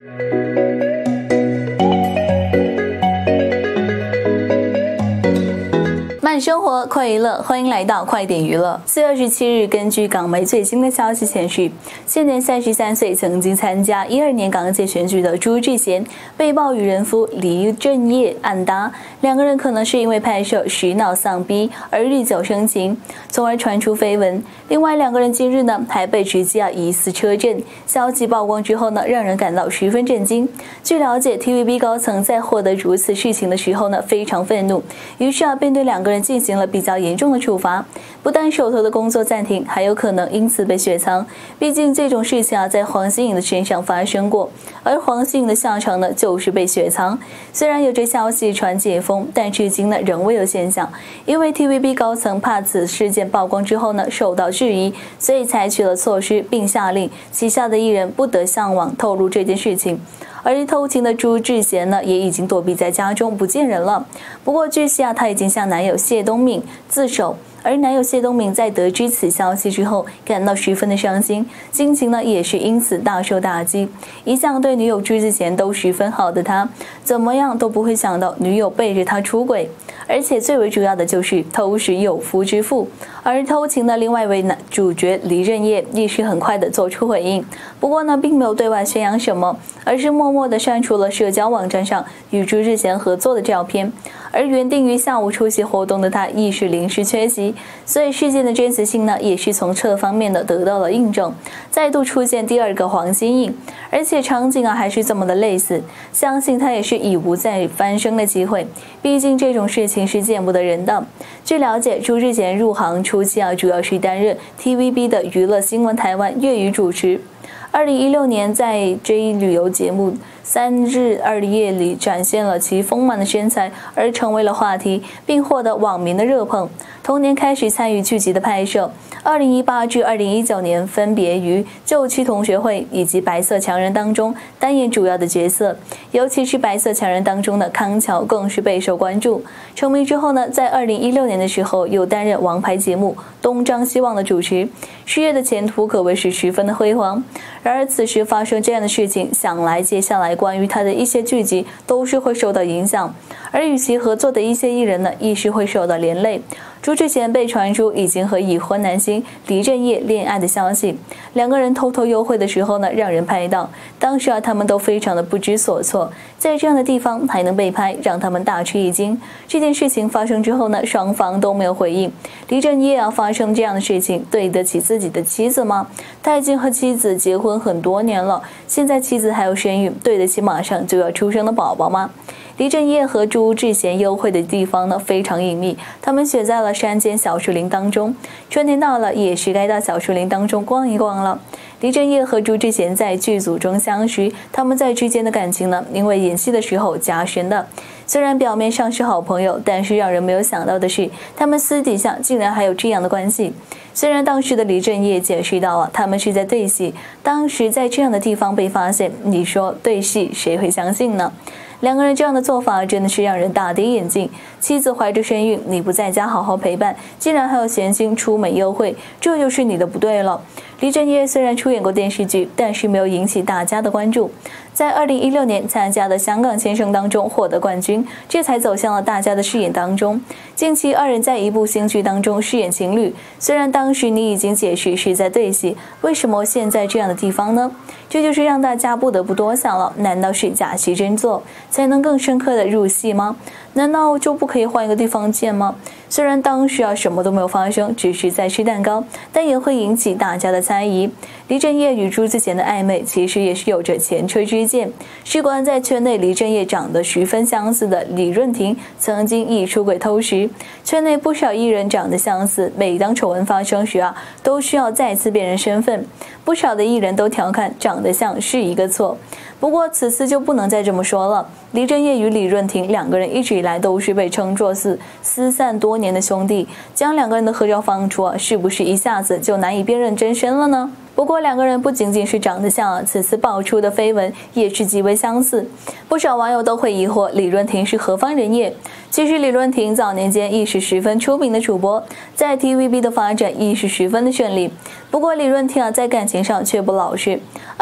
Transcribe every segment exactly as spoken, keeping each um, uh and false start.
慢生活，快娱乐，欢迎来到快点娱乐。四月二十七日，根据港媒最新的消息显示，现年三十三岁，曾经参加一二年港姐选举的朱智贤被曝与人夫黎正业暗搭，两个人可能是因为拍摄《徐闹丧逼》而日久生情，从而传出绯闻。另外，两个人今日呢还被直击啊疑似车震，消息曝光之后呢，让人感到十分震惊。据了解 ，T V B 高层在获得如此事情的时候呢，非常愤怒，于是啊便对两个人进行了比较严重的处罚，不但手头的工作暂停，还有可能因此被雪藏。毕竟这种事情啊，在黄心颖的身上发生过，而黄心颖的下场呢，就是被雪藏。虽然有着消息传解封，但至今呢，仍未有现象。因为 T V B 高层怕此事件曝光之后呢，受到质疑，所以采取了措施，并下令旗下的艺人不得向网透露这件事情。而偷情的朱智贤呢，也已经躲避在家中不见人了。不过据悉啊，她已经向男友谢东闵自首。而男友谢东闵在得知此消息之后，感到十分的伤心，心情呢也是因此大受打击。一向对女友朱智贤都十分好的他，怎么样都不会想到女友背着他出轨，而且最为主要的就是偷食有夫之妇。而偷情的另外一位男主角黎正业亦是很快的做出回应，不过呢，并没有对外宣扬什么，而是默默的删除了社交网站上与朱智贤合作的照片。而原定于下午出席活动的他亦是临时缺席，所以事件的真实性呢，也是从这方面的得到了印证。再度出现第二个黄心颖，而且场景啊还是这么的类似，相信他也是已无再翻身的机会。毕竟这种事情是见不得人的。据了解，朱智贤入行初期啊，主要是担任 T V B 的娱乐新闻台湾粤语主持。二零一六年，在 J 旅游节目《三日二夜》里展现了其丰满的身材，而成为了话题，并获得网民的热捧。同年开始参与剧集的拍摄，二零一八至二零一九年分别于《旧区同学会》以及《白色强人》当中担任主要的角色，尤其是《白色强人》当中的康桥更是备受关注。成名之后呢，在二零一六年的时候又担任王牌节目《东张西望》的主持，事业的前途可谓是十分的辉煌。然而此时发生这样的事情，想来接下来关于他的一些剧集都是会受到影响，而与其合作的一些艺人呢，亦是会受到连累。朱智贤被传出已经和已婚男星黎正业恋爱的消息，两个人偷偷幽会的时候呢，让人拍到，当时啊他们都非常的不知所措，在这样的地方还能被拍，让他们大吃一惊。这件事情发生之后呢，双方都没有回应。黎正业啊发生这样的事情，对得起自己的妻子吗？他已经和妻子结婚很多年了，现在妻子还有身孕，对得起马上就要出生的宝宝吗？黎正业和朱智贤幽会的地方呢非常隐秘，他们选在了山间小树林当中。春天到了，也是该到小树林当中逛一逛了。黎正业和朱智贤在剧组中相识，他们在之间的感情呢，因为演戏的时候加深的。虽然表面上是好朋友，但是让人没有想到的是，他们私底下竟然还有这样的关系。虽然当时的黎正业解释到啊，他们是在对戏，当时在这样的地方被发现，你说对戏谁会相信呢？两个人这样的做法真的是让人大跌眼镜。妻子怀着身孕，你不在家好好陪伴，竟然还有闲心出门幽会，这就是你的不对了。黎正业虽然出演过电视剧，但是没有引起大家的关注。在二零一六年参加的香港先生当中获得冠军，这才走向了大家的视野当中。近期二人在一部新剧当中饰演情侣，虽然当时你已经解释是在对戏，为什么现在这样的地方呢？这就是让大家不得不多想了，难道是假戏真做才能更深刻的入戏吗？难道就不可以换一个地方见吗？虽然当时啊什么都没有发生，只是在吃蛋糕，但也会引起大家的猜疑。黎正业与朱智贤的暧昧其实也是有着前车之鉴，事关在圈内黎正业长得十分相似的李润婷曾经亦出轨偷食，圈内不少艺人长得相似，每当丑闻发生时啊，都需要再次辨认身份，不少的艺人都调侃长得像是一个错。不过此次就不能再这么说了，黎正业与李润婷两个人一直以来都是被称作是失散多年的兄弟，将两个人的合照放出啊，是不是一下子就难以辨认真身了呢？不过两个人不仅仅是长得像，此次爆出的绯闻也是极为相似，不少网友都会疑惑李润婷是何方人也。其实李润婷早年间亦是十分出名的主播，在 T V B 的发展亦是十分的顺利。不过李润婷啊，在感情上却不老实。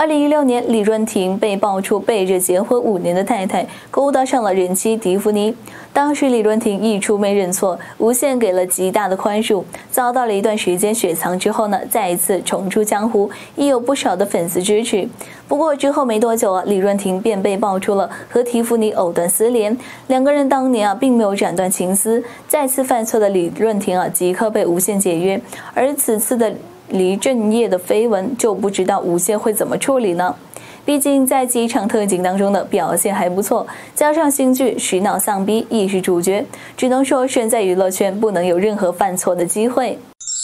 二零一六年，李润廷被爆出背着结婚五年的太太勾搭上了人妻蒂芙尼。当时李润廷一出面认错，无限给了极大的宽恕，遭到了一段时间雪藏之后呢，再一次重出江湖，亦有不少的粉丝支持。不过之后没多久啊，李润廷便被爆出了和蒂芙尼藕断丝连，两个人当年啊并没有斩断情丝。再次犯错的李润廷啊，即刻被无限解约，而此次的黎正业的绯闻就不知道无线会怎么处理呢？毕竟在几场特警当中的表现还不错，加上新剧洗脑丧逼亦是主角，只能说身在娱乐圈不能有任何犯错的机会。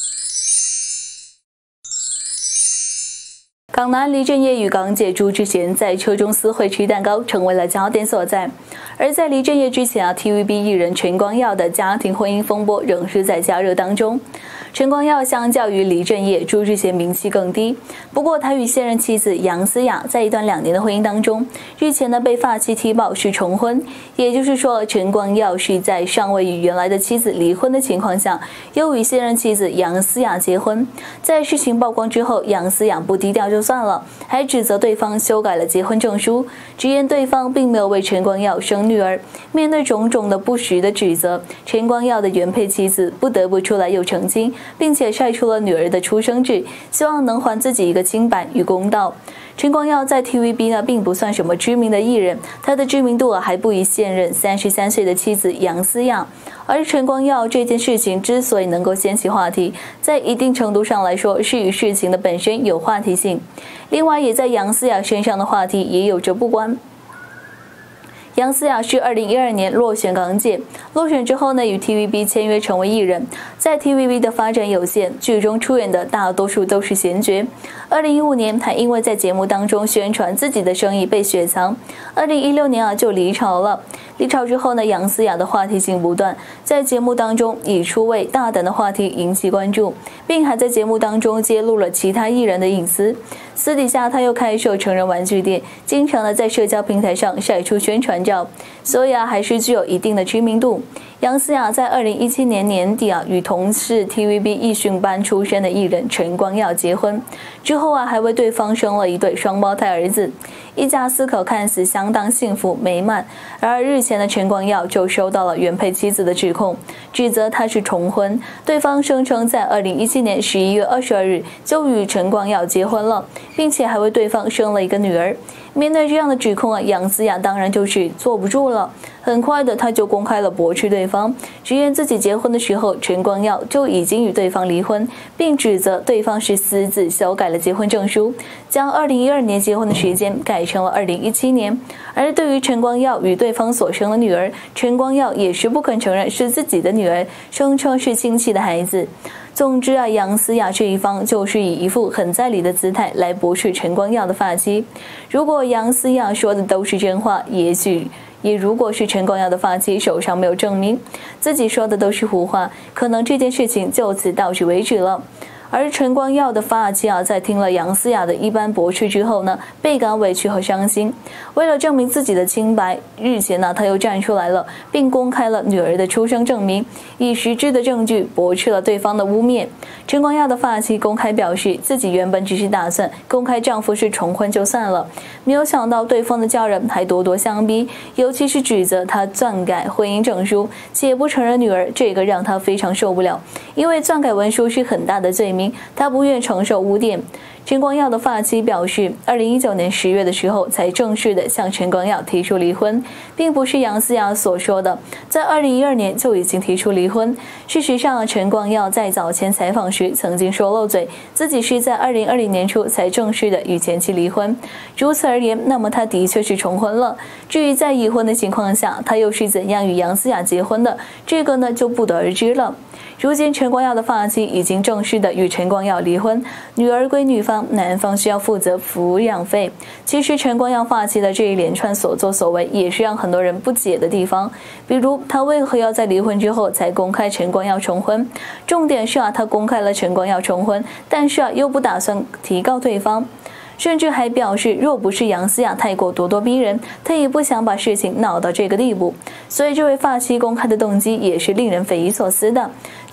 港男黎正业与港姐朱智贤在车中私会吃蛋糕，成为了焦点所在。而在黎正业之前啊 ，T V B 艺人陈光耀的家庭婚姻风波仍是在加热当中。陈光耀相较于黎正业、朱智贤名气更低，不过他与现任妻子杨思雅在一段两年的婚姻当中，日前呢被发妻踢爆是重婚，也就是说陈光耀是在尚未与原来的妻子离婚的情况下，又与现任妻子杨思雅结婚。在事情曝光之后，杨思雅不低调就算了，还指责对方修改了结婚证书，直言对方并没有为陈光耀生女儿。面对种种的不实的指责，陈光耀的原配妻子不得不出来又澄清，并且晒出了女儿的出生纸，希望能还自己一个清白与公道。陈光耀在 T V B 呢并不算什么知名的艺人，他的知名度啊还不及现任三十三岁的妻子杨思雅。而陈光耀这件事情之所以能够掀起话题，在一定程度上来说是与事情的本身有话题性，另外也在杨思雅身上的话题也有着不关。杨思雅是二零一二年落选港姐，落选之后呢，与 T V B 签约成为艺人，在 T V B 的发展有限，剧中出演的大多数都是闲角。二零一五年，还因为在节目当中宣传自己的生意被雪藏。二零一六年啊，就离巢了。离巢之后呢，杨思雅的话题性不断，在节目当中以出位大胆的话题引起关注，并还在节目当中揭露了其他艺人的隐私。私底下他又开设成人玩具店，经常的在社交平台上晒出宣传照，所以啊还是具有一定的知名度。杨思雅在二零一七年年底啊与同是 T V B 艺训班出身的艺人陈光耀结婚，之后啊还为对方生了一对双胞胎儿子，一家四口看似相当幸福美满。然而日前的陈光耀就收到了原配妻子的指控，指责他是重婚，对方声称在二零一七年十一月二十二日就与陈光耀结婚了，并且还为对方生了一个女儿。面对这样的指控啊，杨思雅当然就是坐不住了，很快的他就公开了驳斥对方，直言自己结婚的时候陈光耀就已经与对方离婚，并指责对方是私自修改了结婚证书，将二零一二年结婚的时间改成了二零一七年。而对于陈光耀与对方所生的女儿，陈光耀也是不肯承认是自己的女儿，声称是亲戚的孩子。总之啊，杨思雅这一方就是以一副很在理的姿态来驳斥陈光耀的发妻。如果杨思雅说的都是真话，也许也如果是陈光耀的发妻手上没有证明，自己说的都是胡话，可能这件事情就此到此为止了。而陈光耀的发妻啊，在听了杨思雅的一般驳斥之后呢，倍感委屈和伤心。为了证明自己的清白，日前呢，他又站出来了，并公开了女儿的出生证明，以实质的证据驳斥了对方的污蔑。陈光耀的发妻公开表示，自己原本只是打算公开丈夫是重婚就算了，没有想到对方的家人还咄咄相逼，尤其是指责他篡改婚姻证书，且不承认女儿，这个让他非常受不了，因为篡改文书是很大的罪名。他不愿承受污点。陈光耀的发妻表示，二零一九年十月的时候才正式的向陈光耀提出离婚，并不是杨思雅所说的在二零一二年就已经提出离婚。事实上，陈光耀在早前采访时曾经说漏嘴，自己是在二零二零年初才正式的与前妻离婚。如此而言，那么他的确是重婚了。至于在已婚的情况下，他又是怎样与杨思雅结婚的，这个呢就不得而知了。如今陈光耀的发妻已经正式的与陈光耀离婚，女儿归女方，男方需要负责抚养费。其实陈光耀发妻的这一连串所作所为也是让很多人不解的地方，比如他为何要在离婚之后才公开陈光耀重婚？重点是啊，他公开了陈光耀重婚，但是啊又不打算提告对方。甚至还表示，若不是杨思雅太过咄咄逼人，他也不想把事情闹到这个地步。所以这位发妻公开的动机也是令人匪夷所思的。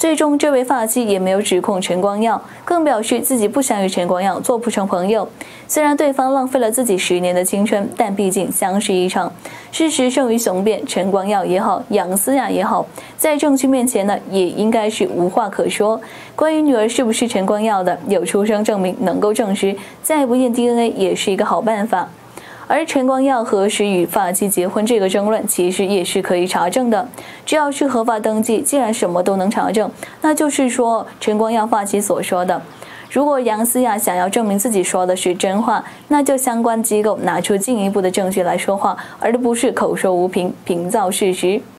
最终，这位发妻也没有指控陈光耀，更表示自己不想与陈光耀做不成朋友。虽然对方浪费了自己十年的青春，但毕竟相识一场。事实胜于雄辩，陈光耀也好，杨思雅也好，在证据面前呢，也应该是无话可说。关于女儿是不是陈光耀的，有出生证明能够证实，再不验 D N A 也是一个好办法。而陈光耀何时与发妻结婚这个争论，其实也是可以查证的。只要是合法登记，既然什么都能查证，那就是说陈光耀发妻所说的。如果杨思雅想要证明自己说的是真话，那就相关机构拿出进一步的证据来说话，而不是口说无凭，凭造事实。